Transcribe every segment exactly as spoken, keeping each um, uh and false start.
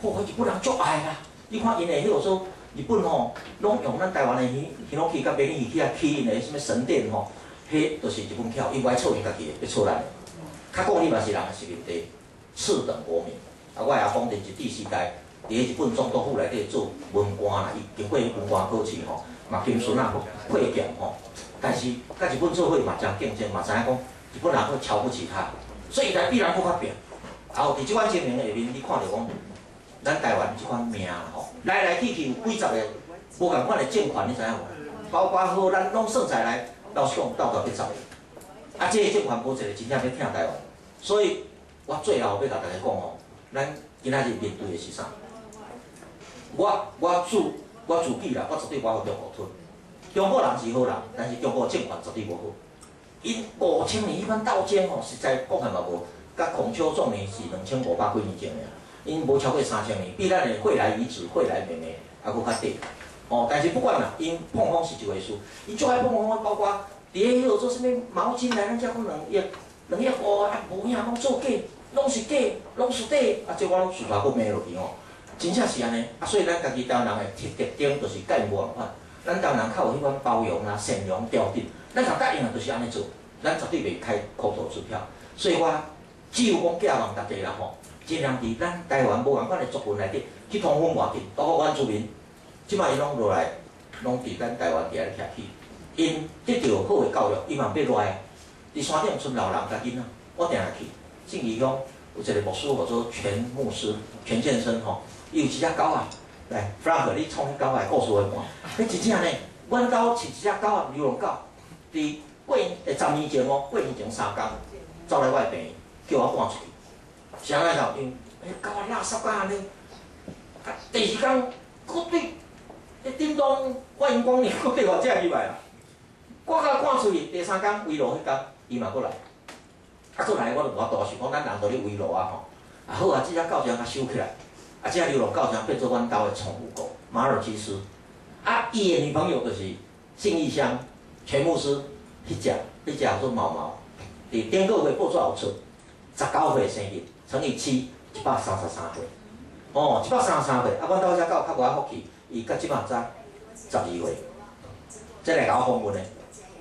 嚯、日本人足爱啦！你看因的迄个说日本吼，拢用咱台湾的鱼鱼龙器甲美鱼器啊起因的什么神殿吼，迄都是日本巧，伊不爱错因家己的，要错咱的。较讲你嘛是人的殖民地，次等国民。啊，我阿公连一第四代，伫日本总督府内底做文官啦，伊经过文官考试吼，嘛金孙啊会见吼。但是甲日本做伙嘛真竞争，嘛知影讲日本人会瞧不起他，所以伊来必然不发表。然后伫即款情形下面，你看到讲，咱台湾即款命啦吼，来来去去有几十个无共款的政权，你知影无？包括好咱拢算下来，老实讲到到几十个。啊，这个政权无一个真正要听台湾，所以我最后要甲大家讲吼，咱今仔日面对的是啥？我我自我自己啦，我绝对我互中国吞。中国人是好人，但是中国政权绝对无好。因五千年迄番斗争吼，实在讲还嘛无。甲孔丘壮年是两千五百几年前的，因无超过三千年，比咱的惠来遗址、惠来妹妹还佫较短。哦，但是不管啦，因碰风是一回事，伊做爱碰风，包括伫迄号做啥物毛巾来，咱遮讲两亿、两亿五啊，无影拢做假，拢是假，拢是假，啊，这我拢事实佫骂落去吼，真正是安尼。啊，所以咱家己台湾人的特特点就是甲因无共款，咱台湾人较有迄款包容啦、善良、吊顶，咱甲答应啊，就是安尼做，咱绝对袂开口头支票。所以我。只有讲寄望大家啦吼，尽量伫咱台湾无共款的族群内底去通风外地，包括原住民，即摆伊拢落来，拢伫咱台湾伫遐徛起，因得到好的教育，伊嘛要落来。伫山顶村老人甲囡仔，我定来去。信义乡有一个牧师叫做全牧师、全先生吼，伊有一只狗啊，来 ，Frank， 你创迄狗的故事来看。迄真正呢，阮兜饲一只狗啊，流浪狗，伫过诶十年前哦，过年前三工，走来我的病院。叫我赶出去，啥个效应？迄狗啊垃圾甲安尼，啊，第二天佫对，迄叮当欢迎光临，佫对我遮入来啦。我甲赶出去，第三天围路迄天，伊嘛佫来，啊佫来我就无法度想讲，咱人都咧围路啊吼，啊好啊，即只狗将甲收起来，啊，即只流浪狗将变做阮兜的宠物狗，马尔济斯。啊，伊的女朋友就是信义乡全牧师迄只，迄只叫做毛毛，伫顶个月过出后出。十九岁生日，乘以七，一百三十三岁。哦，一百三十三岁，啊，阮兜只狗较无福气，伊到即马才十二岁，这来甲我访问的。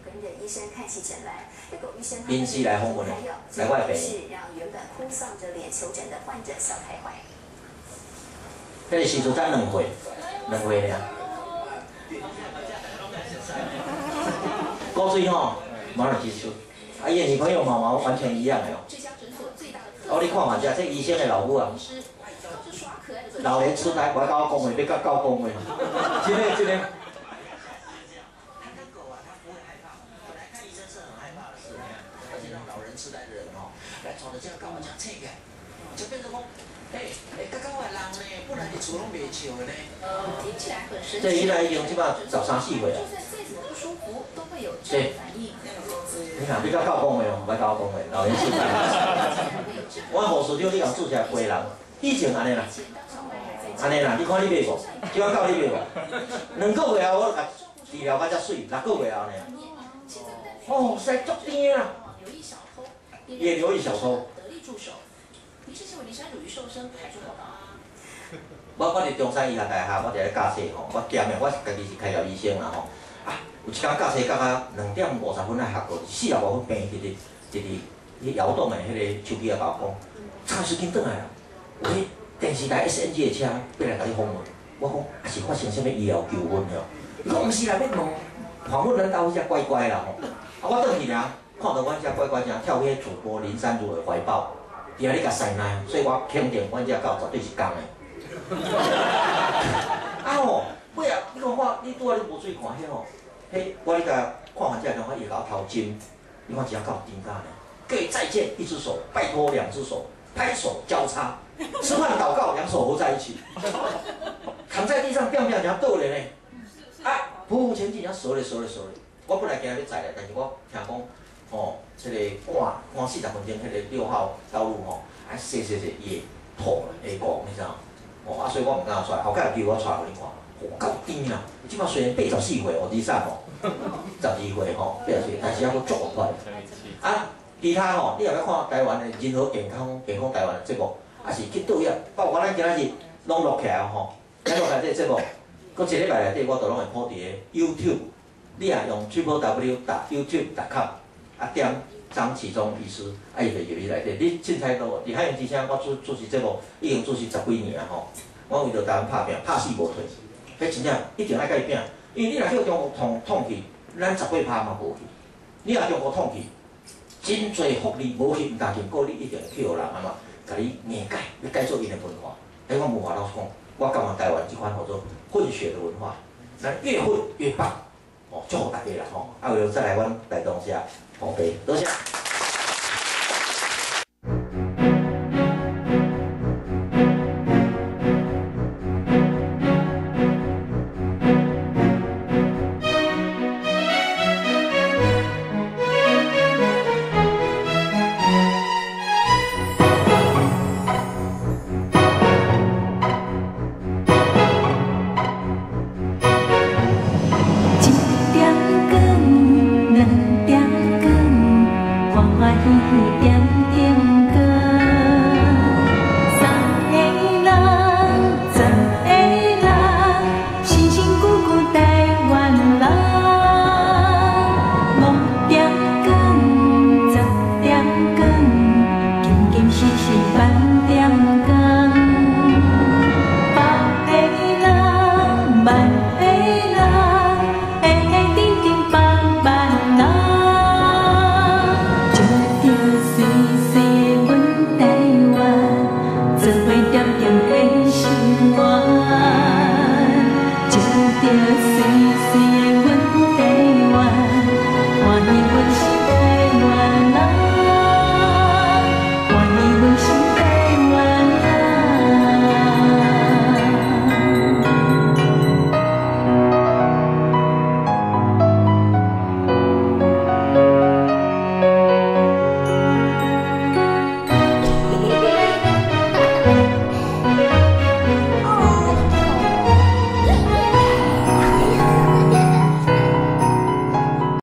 临时来访问的，来我的病院。迄个时阵才两岁，两岁尔。古水吼，马尔济斯，啊，伊的女朋友毛毛完全一样的哦。哦，你看嘛，遮这医生的老母啊，老年痴呆，我甲我讲话，要甲狗讲话，真的真的。他跟狗啊，他不会害怕，本来看医生是很害怕的事，而且那老人痴呆的人哦，来找着这个狗啊，讲这个，就变成讲，哎哎，甲狗的人呢，不然你厝拢袂笑的呢。听起来很神奇。这伊来已经即马十三四岁了。就算再怎么不舒服，都会有这种反应。你看，你甲狗讲话哦，唔爱甲我讲话，老年痴呆。我护士长，你共注册几个人？以前安尼啦，安尼啦，你看你买无？即款狗你买无？两个月后我甲治疗甲遮水，六个月后呢。哦，实在足甜啊！也留意小偷。我我伫中山医学大学，我伫咧教册吼，我兼的我家己是开药医生啦吼。啊，有一天教册教到两点五十分来下课，四十五分病直直直直迄摇动的迄个手机啊，甲我讲，差时间转来啦，有迄电视台 S N G 的车要来甲你访问。我讲啊是发生啥物医疗纠纷了？伊讲毋是啦，要问访问咱兜迄只乖乖啦吼。啊，我转去尔，看到阮只乖乖正跳去主播林珊如的怀抱，伫遐咧甲塞奶，所以我肯定阮只狗绝对是公的。啊吼，尾啊，你看我，你拄仔你无注意看迄吼，迄我咧甲看完只，我伊甲我头针，你看一只狗顶干呢。可以再见一只手，拜托两只手，拍手交叉，吃饭祷告，两手合在一起，躺在地上变变像倒咧呢，啊，匍匐前进，像熟咧熟咧熟咧。我本来今日要载咧，但是我听讲，哦，这个赶赶四十分钟，迄个六号道路吼，啊，踅踅踅伊会吐会讲，你知道？哦，啊，所以我唔敢出来，后盖叫我出来互你看，哦，够甜啦！即摆虽然八十四岁哦，二三哦，十二岁吼，八十岁，但是还佫足活泼。啊，其他吼，你若要看台湾的任何健康健康台湾的节目，也是去倒遐，包括咱今仔日拢录起来吼。咱录起来这个节目，搁一礼拜内底我都拢会铺伫个 YouTube， 你也用 triple w 打 YouTube 打 com 啊点张启忠医师，啊伊就入去内底。你凊彩都，伫海洋之声我主主持节目已经主持十几年啊吼，我为着台湾拍拼，拍死无退。迄真正一定爱甲伊拼，因为你若叫中国统统去，咱十八趴嘛无去。你若中国统去，真侪福利无去，毋但经过你一定会去互人啊嘛，甲你硬改，你改做因的文化。迄我文化老师讲，我感觉台湾即款叫做混血的文化，咱越混越棒。哦，祝福大家啦吼！啊，后再来阮来东社，好杯，多谢。